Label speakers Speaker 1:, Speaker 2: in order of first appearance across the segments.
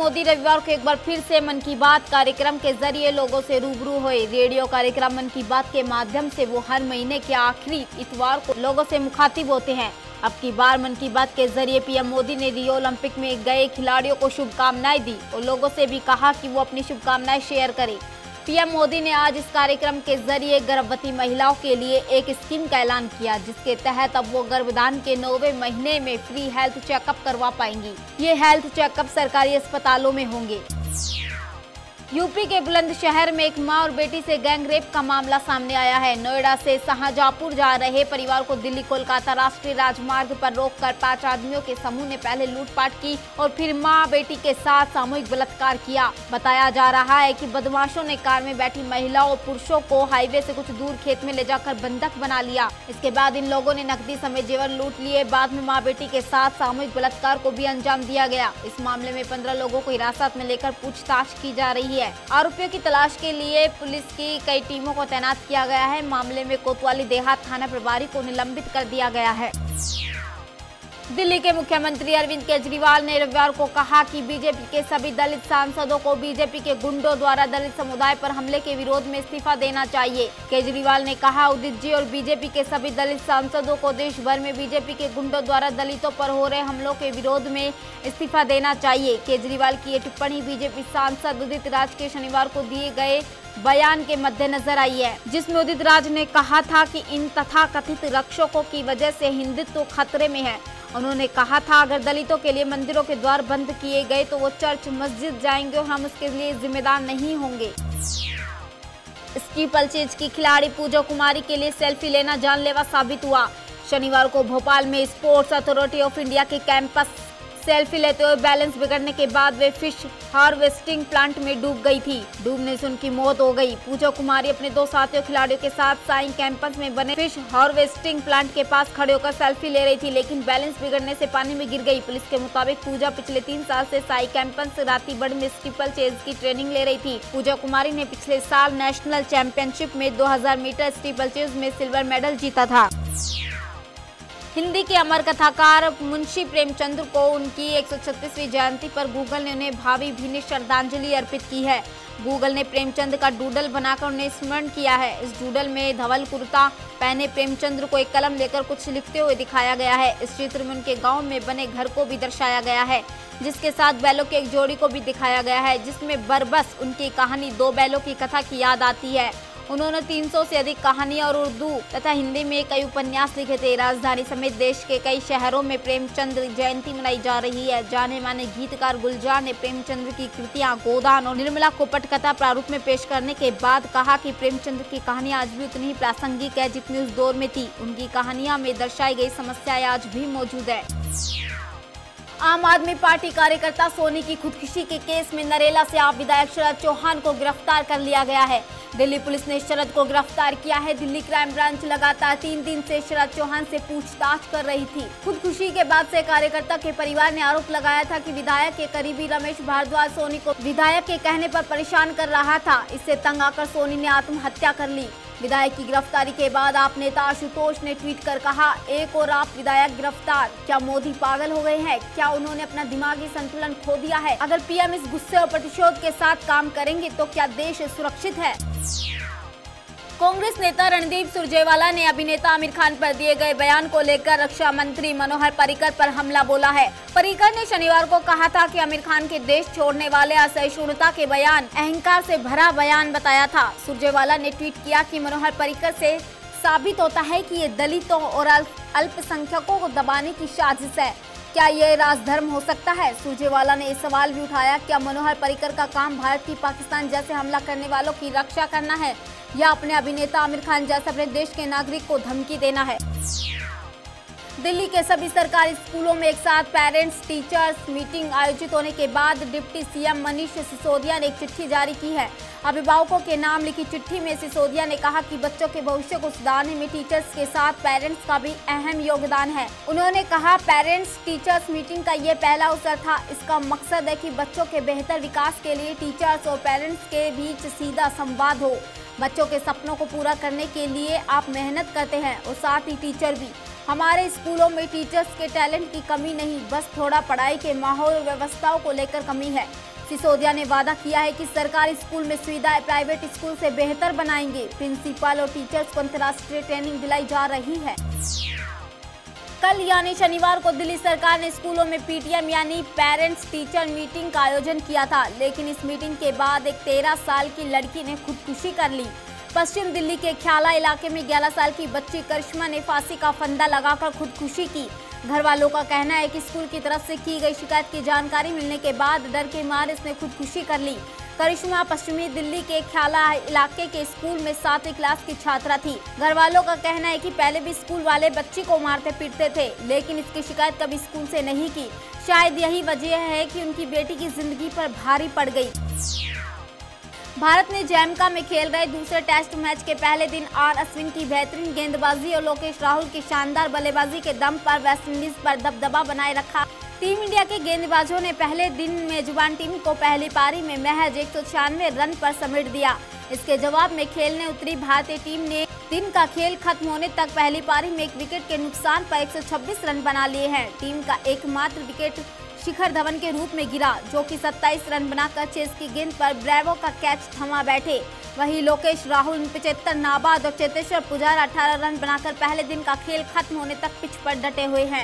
Speaker 1: मोदी रविवार को एक बार फिर से मन की बात कार्यक्रम के जरिए लोगों से रूबरू हुए। रेडियो कार्यक्रम मन की बात के माध्यम से वो हर महीने के आखिरी इतवार को लोगों से मुखातिब होते हैं। अब की बार मन की बात के जरिए पीएम मोदी ने रियो ओलंपिक में गए खिलाड़ियों को शुभकामनाएं दी और लोगों से भी कहा कि वो अपनी शुभकामनाएं शेयर करें। पीएम मोदी ने आज इस कार्यक्रम के जरिए गर्भवती महिलाओं के लिए एक स्कीम का ऐलान किया, जिसके तहत अब वो गर्भधान के 9वें महीने में फ्री हेल्थ चेकअप करवा पाएंगी। ये हेल्थ चेकअप सरकारी अस्पतालों में होंगे। यूपी के बुलंदशहर में एक मां और बेटी से गैंगरेप का मामला सामने आया है। नोएडा से शाहजहांपुर जा रहे परिवार को दिल्ली कोलकाता राष्ट्रीय राजमार्ग पर रोककर 5 आदमियों के समूह ने पहले लूटपाट की और फिर मां बेटी के साथ सामूहिक बलात्कार किया। बताया जा रहा है कि बदमाशों ने कार में बैठी महिलाओं और पुरुषों को हाईवे से कुछ दूर खेत में ले जाकर बंधक बना लिया। इसके बाद इन लोगों ने नकदी समेत जेवर लूट लिए। बाद में मां बेटी के साथ सामूहिक बलात्कार को भी अंजाम दिया गया। इस मामले में 15 लोगों को हिरासत में लेकर पूछताछ की जा रही है। आरोपियों की तलाश के लिए पुलिस की कई टीमों को तैनात किया गया है। मामले में कोतवाली देहात थाना प्रभारी को निलंबित कर दिया गया है। दिल्ली के मुख्यमंत्री अरविंद केजरीवाल ने रविवार को कहा कि बीजेपी के सभी दलित सांसदों को बीजेपी के गुंडों द्वारा दलित समुदाय पर हमले के विरोध में इस्तीफा देना चाहिए। केजरीवाल ने कहा, उदित जी और बीजेपी के सभी दलित सांसदों को देश भर में बीजेपी के गुंडों द्वारा दलितों पर हो रहे हमलों के विरोध में इस्तीफा देना चाहिए। केजरीवाल की ये टिप्पणी बीजेपी सांसद उदित राज के शनिवार को दिए गए बयान के मद्देनजर आई है, जिसमें उदित राज ने कहा था कि इन तथाकथित रक्षकों की वजह से हिंदुत्व खतरे में है। उन्होंने कहा था, अगर दलितों के लिए मंदिरों के द्वार बंद किए गए तो वो चर्च मस्जिद जाएंगे और हम उसके लिए जिम्मेदार नहीं होंगे। स्टीपलचेज की खिलाड़ी पूजा कुमारी के लिए सेल्फी लेना जानलेवा साबित हुआ। शनिवार को भोपाल में स्पोर्ट्स अथॉरिटी ऑफ इंडिया के कैंपस सेल्फी लेते हुए बैलेंस बिगड़ने के बाद वे फिश हार्वेस्टिंग प्लांट में डूब गई थी। डूबने से उनकी मौत हो गई। पूजा कुमारी अपने 2 साथियों खिलाड़ियों के साथ साइंस कैंपस में बने फिश हार्वेस्टिंग प्लांट के पास खड़े होकर सेल्फी ले रही थी, लेकिन बैलेंस बिगड़ने से पानी में गिर गई। पुलिस के मुताबिक पूजा पिछले 3 साल से साई कैंपस रातीबड़ में स्टीपल चेज की ट्रेनिंग ले रही थी। पूजा कुमारी ने पिछले साल नेशनल चैंपियनशिप में 2000 मीटर स्टीपल चेज में सिल्वर मेडल जीता था। हिंदी के अमर कथाकार मुंशी प्रेमचंद को उनकी 136वीं जयंती पर गूगल ने उन्हें भावभीनी श्रद्धांजलि अर्पित की है। गूगल ने प्रेमचंद का डूडल बनाकर उन्हें स्मरण किया है। इस डूडल में धवल कुर्ता पहने प्रेमचंद को एक कलम लेकर कुछ लिखते हुए दिखाया गया है। इस चित्र में उनके गांव में बने घर को भी दर्शाया गया है, जिसके साथ बैलों की एक जोड़ी को भी दिखाया गया है, जिसमें बरबस उनकी कहानी 2 बैलों की कथा की याद आती है। उन्होंने 300 से अधिक कहानियां और उर्दू तथा हिंदी में कई उपन्यास लिखे थे। राजधानी समेत देश के कई शहरों में प्रेमचंद जयंती मनाई जा रही है। जाने माने गीतकार गुलजार ने प्रेमचंद की कृतियां गोदान और निर्मला को पटकथा प्रारूप में पेश करने के बाद कहा कि प्रेमचंद की कहानियां आज भी उतनी ही प्रासंगिक है जितनी उस दौर में थी। उनकी कहानियां में दर्शाई गई समस्याएं आज भी मौजूद है। आम आदमी पार्टी कार्यकर्ता सोनी की खुदकुशी के केस में नरेला से आप विधायक शरद चौहान को गिरफ्तार कर लिया गया है। दिल्ली पुलिस ने शरद को गिरफ्तार किया है। दिल्ली क्राइम ब्रांच लगातार 3 दिन से शरद चौहान से पूछताछ कर रही थी। खुदकुशी के बाद से कार्यकर्ता के परिवार ने आरोप लगाया था कि विधायक के करीबी रमेश भारद्वाज सोनी को विधायक के कहने पर परेशान कर रहा था। इससे तंग आकर सोनी ने आत्महत्या कर ली। विधायक की गिरफ्तारी के बाद आप नेता आशुतोष ने ट्वीट कर कहा, एक और आप विधायक गिरफ्तार। क्या मोदी पागल हो गए हैं? क्या उन्होंने अपना दिमागी संतुलन खो दिया है? अगर पीएम इस गुस्से और प्रतिशोध के साथ काम करेंगे तो क्या देश सुरक्षित है? कांग्रेस नेता रणदीप सुरजेवाला ने अभिनेता आमिर खान पर दिए गए बयान को लेकर रक्षा मंत्री मनोहर पर्रिकर पर हमला बोला है। पर्रिकर ने शनिवार को कहा था कि आमिर खान के देश छोड़ने वाले असहिष्णुता के बयान अहंकार से भरा बयान बताया था। सुरजेवाला ने ट्वीट किया कि मनोहर पर्रिकर से साबित होता है कि ये दलितों और अल्पसंख्यकों को दबाने की साजिश है। क्या ये राजधर्म हो सकता है? सुरजेवाला ने इस सवाल भी उठाया, क्या मनोहर पर्रिकर का काम भारत की पाकिस्तान जैसे हमला करने वालों की रक्षा करना है या अपने अभिनेता आमिर खान जैसे अपने देश के नागरिक को धमकी देना है? दिल्ली के सभी सरकारी स्कूलों में एक साथ पेरेंट्स टीचर्स मीटिंग आयोजित होने के बाद डिप्टी सीएम मनीष सिसोदिया ने एक चिट्ठी जारी की है। अभिभावकों के नाम लिखी चिट्ठी में सिसोदिया ने कहा कि बच्चों के भविष्य को सुधारने में टीचर्स के साथ पेरेंट्स का भी अहम योगदान है। उन्होंने कहा, पेरेंट्स टीचर्स मीटिंग का ये पहला अवसर था। इसका मकसद है कि बच्चों के बेहतर विकास के लिए टीचर्स और पेरेंट्स के बीच सीधा संवाद हो। बच्चों के सपनों को पूरा करने के लिए आप मेहनत करते हैं और साथ ही टीचर भी। हमारे स्कूलों में टीचर्स के टैलेंट की कमी नहीं, बस थोड़ा पढ़ाई के माहौल और व्यवस्थाओं को लेकर कमी है। सिसोदिया ने वादा किया है कि सरकारी स्कूल में सुविधाएं प्राइवेट स्कूल से बेहतर बनाएंगे। प्रिंसिपल और टीचर्स को अंतर्राष्ट्रीय ट्रेनिंग दिलाई जा रही है। कल यानी शनिवार को दिल्ली सरकार ने स्कूलों में पीटीएम यानी पेरेंट्स टीचर मीटिंग का आयोजन किया था, लेकिन इस मीटिंग के बाद एक 13 साल की लड़की ने खुदकुशी कर ली। पश्चिम दिल्ली के ख्याला इलाके में 11 साल की बच्ची करिश्मा ने फांसी का फंदा लगाकर खुदकुशी की। घर वालों का कहना है कि स्कूल की तरफ से की गई शिकायत की जानकारी मिलने के बाद डर के मारे इसने खुदकुशी कर ली। करिश्मा पश्चिमी दिल्ली के ख्याला इलाके के स्कूल में 7वीं क्लास की छात्रा थी। घर वालों का कहना है कि पहले भी स्कूल वाले बच्ची को मारते पीटते थे, लेकिन इसकी शिकायत कभी स्कूल से नहीं की। शायद यही वजह है कि उनकी बेटी की जिंदगी पर भारी पड़ गई। भारत ने जैमका में खेल रहे दूसरे टेस्ट मैच के पहले दिन आर अश्विन की बेहतरीन गेंदबाजी और लोकेश राहुल की शानदार बल्लेबाजी के दम पर वेस्टइंडीज पर दबदबा बनाए रखा। टीम इंडिया के गेंदबाजों ने पहले दिन मेजबान टीम को पहली पारी में महज 196 रन पर समेट दिया। इसके जवाब में खेलने उतरी भारतीय टीम ने दिन का खेल खत्म होने तक पहली पारी में 1 विकेट के नुकसान पर 126 रन बना लिए हैं। टीम का एकमात्र विकेट शिखर धवन के रूप में गिरा, जो कि 27 रन बनाकर चेस की गेंद पर ब्रेवो का कैच थमा बैठे। वहीं लोकेश राहुल 75 नाबाद और चेतेश्वर पुजारा 18 रन बनाकर पहले दिन का खेल खत्म होने तक पिच पर डटे हुए हैं।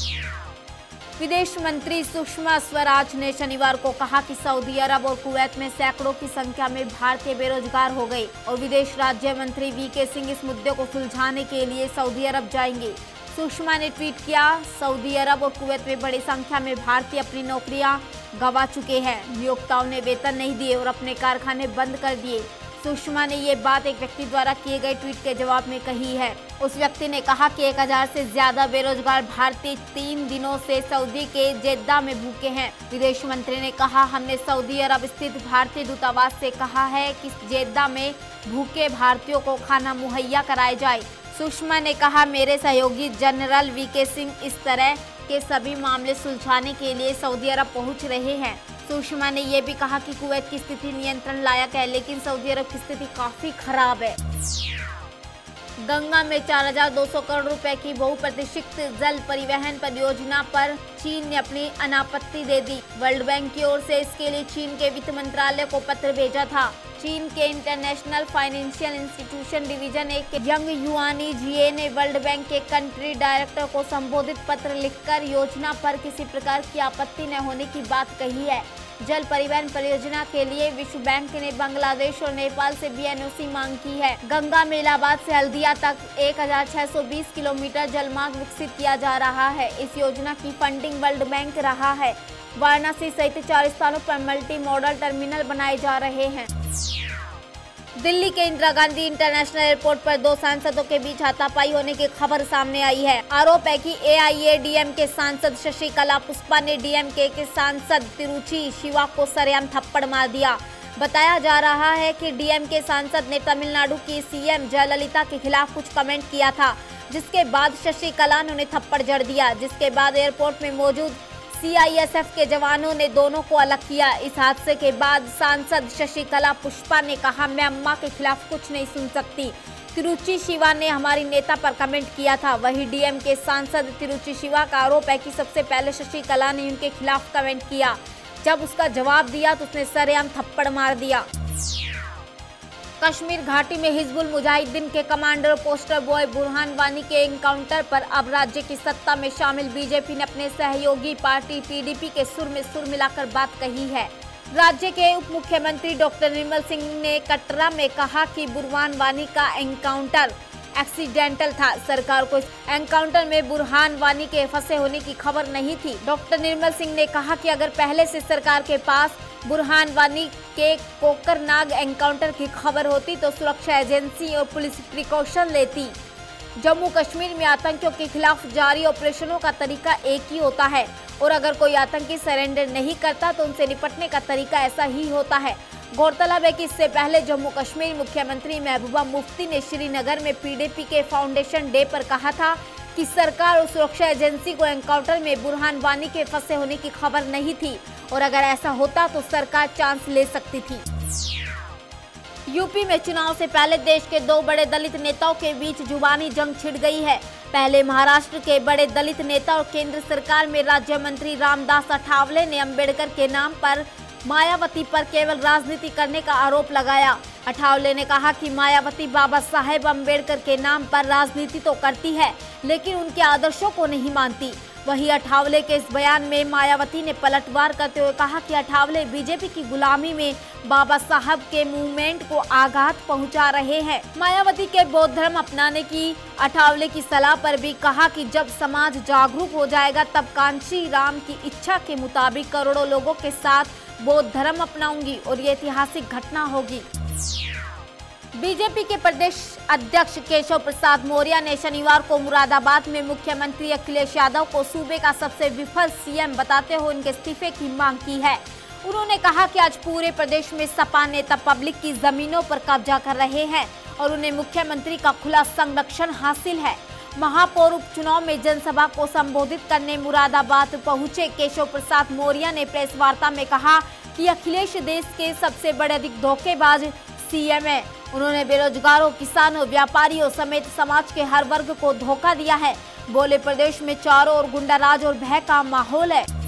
Speaker 1: विदेश मंत्री सुषमा स्वराज ने शनिवार को कहा कि सऊदी अरब और कुवैत में सैकड़ों की संख्या में भारतीय बेरोजगार हो गए और विदेश राज्य मंत्री वीके सिंह इस मुद्दे को सुलझाने के लिए सऊदी अरब जाएंगे। सुषमा ने ट्वीट किया, सऊदी अरब और कुवैत में बड़ी संख्या में भारतीय अपनी नौकरियां गंवा चुके हैं। नियोक्ताओं ने वेतन नहीं दिए और अपने कारखाने बंद कर दिए। सुषमा ने ये बात एक व्यक्ति द्वारा किए गए ट्वीट के जवाब में कही है। उस व्यक्ति ने कहा कि 1000 से ज्यादा बेरोजगार भारतीय 3 दिनों से सऊदी के जेद्दा में भूखे हैं। विदेश मंत्री ने कहा, हमने सऊदी अरब स्थित भारतीय दूतावास से कहा है कि जेद्दा में भूखे भारतीयों को खाना मुहैया कराया जाए। सुषमा ने कहा, मेरे सहयोगी जनरल वीके सिंह इस तरह के सभी मामले सुलझाने के लिए सऊदी अरब पहुंच रहे हैं। सुषमा ने यह भी कहा कि कुवैत की स्थिति नियंत्रण लायक है, लेकिन सऊदी अरब की स्थिति काफी खराब है। गंगा में 4200 करोड़ रुपए की बहुप्रतीक्षित जल परिवहन परियोजना पर चीन ने अपनी अनापत्ति दे दी। वर्ल्ड बैंक की ओर से इसके लिए चीन के वित्त मंत्रालय को पत्र भेजा था। चीन के इंटरनेशनल फाइनेंशियल इंस्टीट्यूशन डिवीजन एक यंग युआनी जिए ने वर्ल्ड बैंक के कंट्री डायरेक्टर को संबोधित पत्र लिखकर योजना पर किसी प्रकार की आपत्ति न होने की बात कही है। जल परिवहन परियोजना के लिए विश्व बैंक ने बांग्लादेश और नेपाल से भी एनओसी मांग की है। गंगा में इलाहाबाद से हल्दिया तक 1620 किलोमीटर जलमार्ग विकसित किया जा रहा है। इस योजना की फंडिंग वर्ल्ड बैंक रहा है। वाराणसी सहित 4 स्थानों पर मल्टी मॉडल टर्मिनल बनाए जा रहे हैं। दिल्ली के इंदिरा गांधी इंटरनेशनल एयरपोर्ट पर 2 सांसदों के बीच हाथापाई होने की खबर सामने आई है। आरोप है कि एआईएडीएम के सांसद शशिकला पुष्पा ने डीएमके के सांसद तिरुचि शिवा को सरेआम थप्पड़ मार दिया। बताया जा रहा है कि डीएमके सांसद ने तमिलनाडु की सीएम जयललिता के खिलाफ कुछ कमेंट किया था, जिसके बाद शशिकला ने उन्हें थप्पड़ जड़ दिया। जिसके बाद एयरपोर्ट में मौजूद सीआईएसएफ के जवानों ने दोनों को अलग किया। इस हादसे के बाद सांसद शशिकला पुष्पा ने कहा, मैं अम्मा के खिलाफ कुछ नहीं सुन सकती। तिरुचि शिवा ने हमारी नेता पर कमेंट किया था। वहीं डीएम के सांसद तिरुचि शिवा का आरोप है कि सबसे पहले शशिकला ने उनके खिलाफ कमेंट किया। जब उसका जवाब दिया तो उसने सरेआम थप्पड़ मार दिया। कश्मीर घाटी में हिजबुल मुजाहिदीन के commander poster boy Burhan Wani के एनकाउंटर पर अब राज्य की सत्ता में शामिल बीजेपी ने अपने सहयोगी पार्टी पीडीपी के सुर में सुर मिलाकर बात कही है। राज्य के उप मुख्यमंत्री डॉक्टर निर्मल सिंह ने कटरा में कहा कि बुरहान वानी का एनकाउंटर एक्सीडेंटल था। सरकार को इस एनकाउंटर में बुरहान वानी के फंसे होने की खबर नहीं थी। डॉक्टर निर्मल सिंह ने कहा कि अगर पहले से सरकार के पास बुरहान वानी के कोकरनाग एनकाउंटर की खबर होती तो सुरक्षा एजेंसी और पुलिस प्रिकॉशन लेती। जम्मू कश्मीर में आतंकियों के खिलाफ जारी ऑपरेशनों का तरीका एक ही होता है और अगर कोई आतंकी सरेंडर नहीं करता तो उनसे निपटने का तरीका ऐसा ही होता है। गौरतलब है कि इससे पहले जम्मू कश्मीर मुख्यमंत्री महबूबा मुफ्ती ने श्रीनगर में पीडीपी के फाउंडेशन डे पर कहा था कि सरकार और सुरक्षा एजेंसी को एनकाउंटर में बुरहान वानी के फंसे होने की खबर नहीं थी और अगर ऐसा होता तो सरकार चांस ले सकती थी। यूपी में चुनाव से पहले देश के 2 बड़े दलित नेताओं के बीच जुबानी जंग छिड़ गई है। पहले महाराष्ट्र के बड़े दलित नेता और केंद्र सरकार में राज्य मंत्री रामदास अठावले ने अंबेडकर के नाम पर मायावती पर केवल राजनीति करने का आरोप लगाया। अठावले ने कहा कि मायावती बाबा साहेब अम्बेडकर के नाम पर राजनीति तो करती है, लेकिन उनके आदर्शों को नहीं मानती। वहीं अठावले के इस बयान में मायावती ने पलटवार करते हुए कहा कि अठावले बीजेपी की गुलामी में बाबा साहब के मूवमेंट को आघात पहुंचा रहे हैं। मायावती के बौद्ध धर्म अपनाने की अठावले की सलाह पर भी कहा कि जब समाज जागरूक हो जाएगा तब कांची राम की इच्छा के मुताबिक करोड़ों लोगों के साथ बौद्ध धर्म अपनाऊंगी और ये ऐतिहासिक घटना होगी। बीजेपी के प्रदेश अध्यक्ष केशव प्रसाद मौर्य ने शनिवार को मुरादाबाद में मुख्यमंत्री अखिलेश यादव को सूबे का सबसे विफल सीएम बताते हुए उनके इस्तीफे की मांग की है। उन्होंने कहा कि आज पूरे प्रदेश में सपा नेता पब्लिक की जमीनों पर कब्जा कर रहे हैं और उन्हें मुख्यमंत्री का खुला संरक्षण हासिल है। महापौर उपचुनाव में जनसभा को संबोधित करने मुरादाबाद पहुंचे केशव प्रसाद मौर्य ने प्रेस वार्ता में कहा कि अखिलेश देश के सबसे बड़े अधिक धोखेबाज सीएम है। उन्होंने बेरोजगारों, किसानों, व्यापारियों समेत समाज के हर वर्ग को धोखा दिया है। बोले प्रदेश में चारों ओर गुंडाराज और भय का माहौल है।